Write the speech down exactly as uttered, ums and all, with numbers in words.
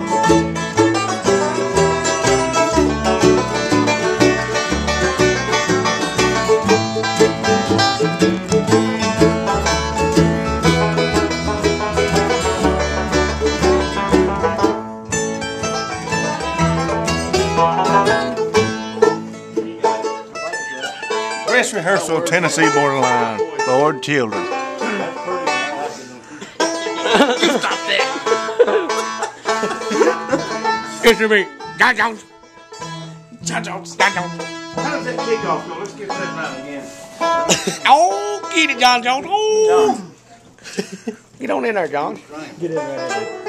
Dress rehearsal, Tennessee borderline. Lord, children. Stop that. It's to me. John Jones. John Jones. John Jones. How does that kick off go? Let's get that right again. Oh, get it, John Jones. Oh. Get on in there, John. Get in right there.